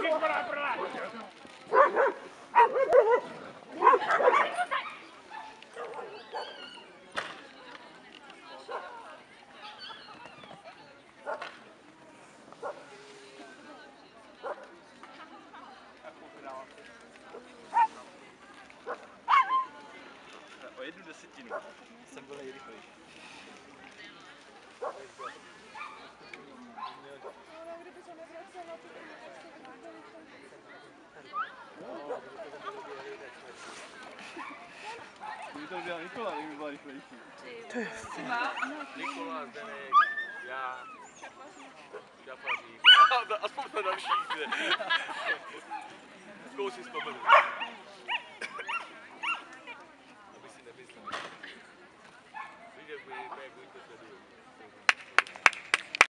O 1/10 jsem byl nejrychlejší. Kdyby se nevracel na tu Kdyby to udělal Nikola, tak by byl rychlejší. Nikola, Zdenek, já, Šafařík, aspoň na další, kde. Koho si vzpomenu. Aby si nemyslel. Víš, jak by to sledují.